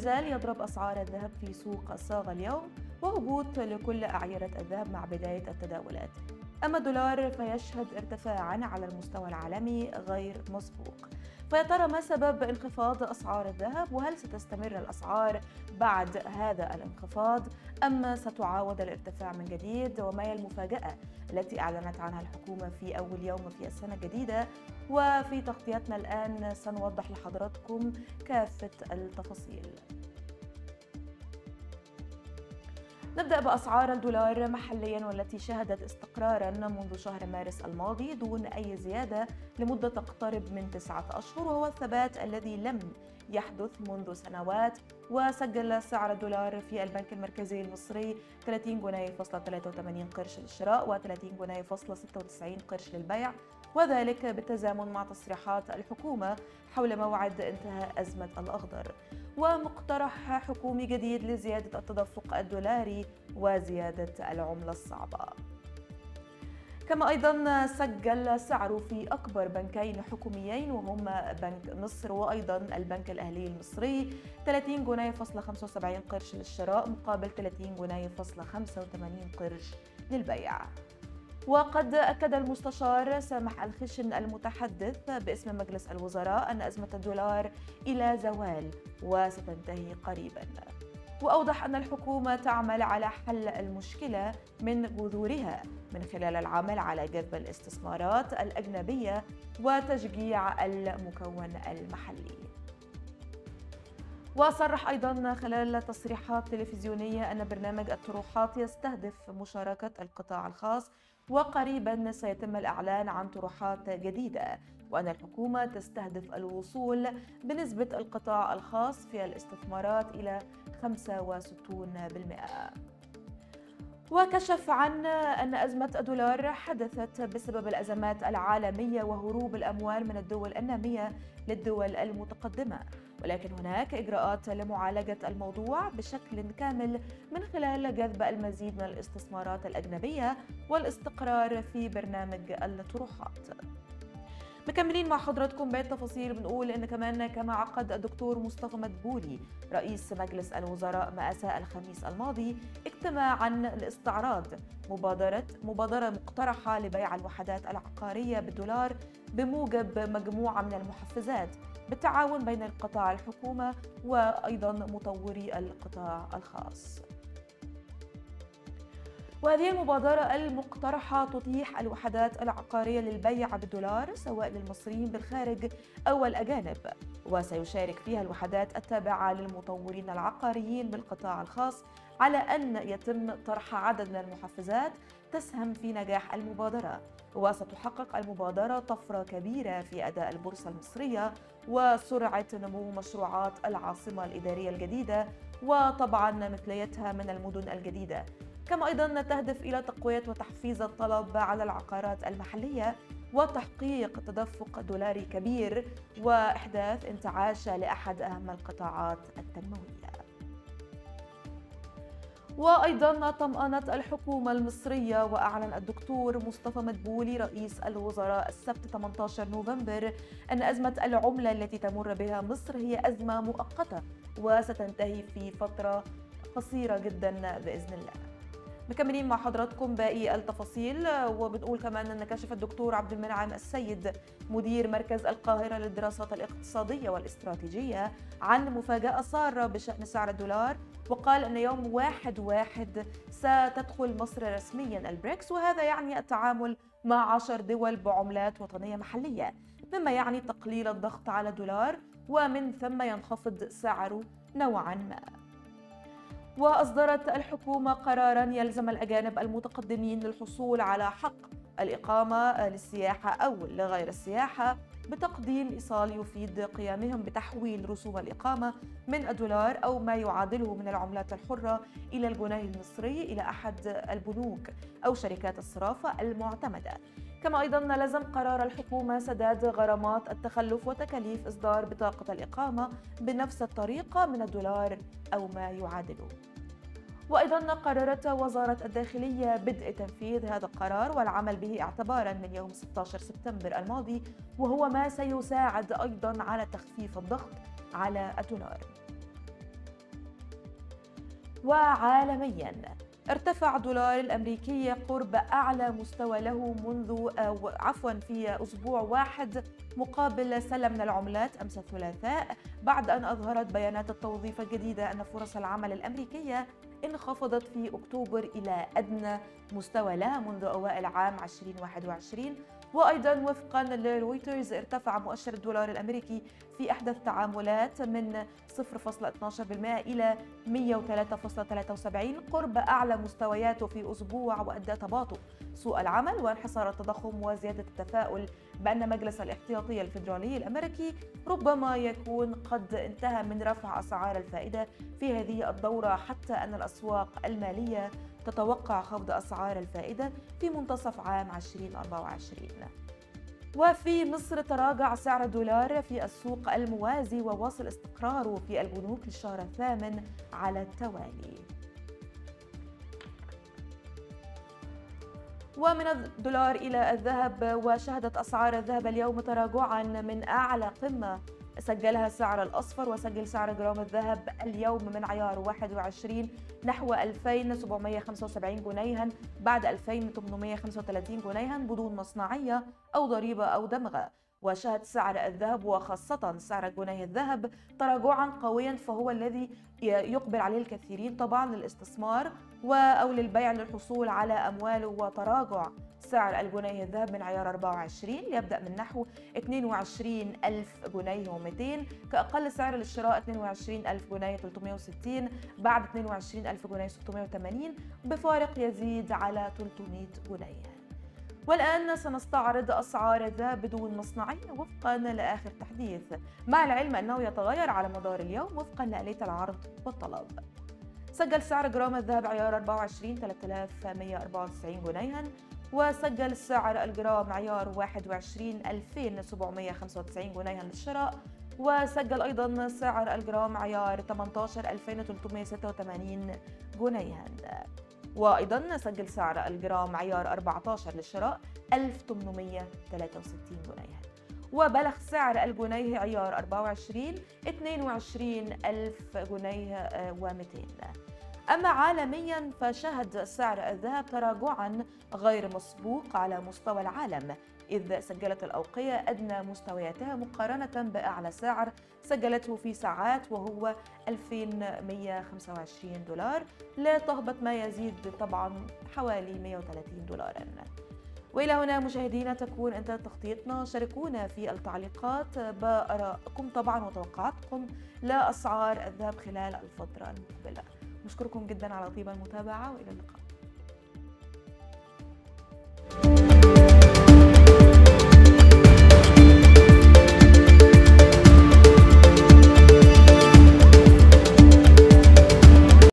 زلزال يضرب أسعار الذهب في سوق صاغة اليوم، وهبوط لكل أعيرة الذهب مع بداية التداولات. أما الدولار فيشهد ارتفاعا على المستوى العالمي غير مسبوق. فيا ترى ما سبب انخفاض أسعار الذهب؟ وهل ستستمر الأسعار بعد هذا الانخفاض أم ستعاود الارتفاع من جديد؟ وما هي المفاجأة التي أعلنت عنها الحكومة في أول يوم في السنة الجديدة؟ وفي تغطيتنا الآن سنوضح لحضراتكم كافة التفاصيل. نبدأ بأسعار الدولار محليا، والتي شهدت استقرارا منذ شهر مارس الماضي دون أي زيادة لمدة تقترب من 9 أشهر، وهو الثبات الذي لم يحدث منذ سنوات. وسجل سعر الدولار في البنك المركزي المصري 30 جنيه فاصلة 83 قرش للشراء و30 جنيه فاصلة 96 قرش للبيع، وذلك بالتزامن مع تصريحات الحكومة حول موعد انتهاء أزمة الأخضر ومقترح حكومي جديد لزيادة التدفق الدولاري وزيادة العملة الصعبة. كما أيضا سجل سعره في أكبر بنكين حكوميين وهما بنك مصر وأيضا البنك الأهلي المصري 30 جنيه فاصلة 75 قرش للشراء مقابل 30 جنيه فاصلة 85 قرش للبيع. وقد أكد المستشار سامح الخشن المتحدث باسم مجلس الوزراء أن أزمة الدولار إلى زوال وستنتهي قريباً، وأوضح أن الحكومة تعمل على حل المشكلة من جذورها من خلال العمل على جذب الاستثمارات الأجنبية وتشجيع المكون المحلي. وصرح أيضا خلال تصريحات تلفزيونية أن برنامج الطروحات يستهدف مشاركة القطاع الخاص، وقريبا سيتم الإعلان عن طروحات جديدة، وأن الحكومة تستهدف الوصول بنسبة القطاع الخاص في الاستثمارات إلى 65%. وكشف عن أن أزمة الدولار حدثت بسبب الأزمات العالمية وهروب الأموال من الدول النامية للدول المتقدمة، ولكن هناك إجراءات لمعالجة الموضوع بشكل كامل من خلال جذب المزيد من الاستثمارات الأجنبية والاستقرار في برنامج الطروحات. مكملين مع حضراتكم باقي التفاصيل، بنقول ان كما عقد الدكتور مصطفى مدبولي رئيس مجلس الوزراء مساء الخميس الماضي اجتماعا لاستعراض مبادرة مقترحة لبيع الوحدات العقارية بالدولار بموجب مجموعة من المحفزات بالتعاون بين القطاع الحكومة وأيضا مطوري القطاع الخاص. وهذه المبادرة المقترحة تتيح الوحدات العقارية للبيع بالدولار سواء للمصريين بالخارج أو الأجانب، وسيشارك فيها الوحدات التابعة للمطورين العقاريين بالقطاع الخاص، على أن يتم طرح عدد من المحفزات تسهم في نجاح المبادرة. وستحقق المبادرة طفرة كبيرة في أداء البورصة المصرية وسرعة نمو مشروعات العاصمة الإدارية الجديدة وطبعا مثليتها من المدن الجديدة. كما أيضا تهدف إلى تقوية وتحفيز الطلب على العقارات المحلية وتحقيق تدفق دولاري كبير وإحداث انتعاش لأحد أهم القطاعات التنموية. وأيضا طمأنت الحكومة المصرية وأعلن الدكتور مصطفى مدبولي رئيس الوزراء السبت 18 نوفمبر أن أزمة العملة التي تمر بها مصر هي أزمة مؤقتة وستنتهي في فترة قصيرة جدا بإذن الله. مكملين مع حضراتكم باقي التفاصيل، وبنقول كمان أن كشف الدكتور عبد المنعم السيد مدير مركز القاهرة للدراسات الاقتصادية والاستراتيجية عن مفاجأة سارة بشأن سعر الدولار، وقال أن يوم 1/1 ستدخل مصر رسميا البريكس، وهذا يعني التعامل مع 10 دول بعملات وطنية محلية، مما يعني تقليل الضغط على الدولار ومن ثم ينخفض سعره نوعا ما. وأصدرت الحكومة قراراً يلزم الأجانب المتقدمين للحصول على حق الإقامة للسياحة أو لغير السياحة بتقديم إيصال يفيد قيامهم بتحويل رسوم الإقامة من الدولار أو ما يعادله من العملات الحرة إلى الجنيه المصري إلى أحد البنوك أو شركات الصرافة المعتمدة. كما أيضاً لزم قرار الحكومة سداد غرامات التخلف وتكاليف إصدار بطاقة الإقامة بنفس الطريقة من الدولار أو ما يعادله. وأيضاً قررت وزارة الداخلية بدء تنفيذ هذا القرار والعمل به اعتباراً من يوم 16 سبتمبر الماضي، وهو ما سيساعد أيضاً على تخفيف الضغط على الدولار. وعالميا ارتفع الدولار الأمريكي قرب أعلى مستوى له منذ في أسبوع واحد مقابل سلة من العملات أمس الثلاثاء، بعد أن أظهرت بيانات التوظيف الجديدة أن فرص العمل الأمريكية انخفضت في أكتوبر إلى أدنى مستوى لها منذ أوائل عام 2021. وأيضا وفقا لرويترز ارتفع مؤشر الدولار الأمريكي في أحدث التعاملات من 0.12% إلى 103.73 قرب أعلى مستوياته في أسبوع، وأدى تباطؤ سوق العمل وانحسار التضخم وزيادة التفاؤل بأن مجلس الاحتياطي الفيدرالي الأمريكي ربما يكون قد انتهى من رفع أسعار الفائدة في هذه الدورة، حتى أن الأسواق المالية تتوقع خفض أسعار الفائدة في منتصف عام 2024. وفي مصر تراجع سعر الدولار في السوق الموازي وواصل استقراره في البنوك للشهر الثامن على التوالي. ومن الدولار إلى الذهب، وشهدت أسعار الذهب اليوم تراجعا من أعلى قمة سجلها السعر الأصفر، وسجل سعر جرام الذهب اليوم من عيار 21 نحو 2775 جنيها بعد 2835 جنيها بدون مصنعية أو ضريبة أو دمغة. وشهد سعر الذهب وخاصة سعر جنيه الذهب تراجعا قويا، فهو الذي يقبل عليه الكثيرين طبعا للاستثمار أو للبيع للحصول على أموال. وتراجع سعر الجنيه الذهب من عيار 24 يبدأ من نحو 22,000 جنيه و200 كأقل سعر للشراء 22,000 جنيه 360 بعد 22,000 جنيه 680 بفارق يزيد على 300 جنيه. والآن سنستعرض أسعار الذهب بدون مصنعية وفقا لآخر تحديث، مع العلم أنه يتغير على مدار اليوم وفقا لآلية العرض والطلب. سجل سعر جرام الذهب عيار 24 3194 جنيها، وسجل سعر الجرام عيار 21 2795 جنيها للشراء، وسجل أيضا سعر الجرام عيار 18 2386 جنيها، وأيضا سجل سعر الجرام عيار 14 للشراء 1863 جنيها، وبلغ سعر الجنيه عيار 24 22,000 جنيه و200. أما عالميا فشهد سعر الذهب تراجعا غير مسبوق على مستوى العالم، إذ سجلت الأوقية أدنى مستوياتها مقارنة بأعلى سعر سجلته في ساعات وهو 2125 دولار، لا تهبط ما يزيد طبعا حوالي 130 دولارا. وإلى هنا مشاهدينا تكون انتهت تغطيتنا، شاركونا في التعليقات بآرائكم طبعا وتوقعاتكم لأسعار الذهب خلال الفترة المقبلة. نشكركم جدا على طيب المتابعة وإلى اللقاء.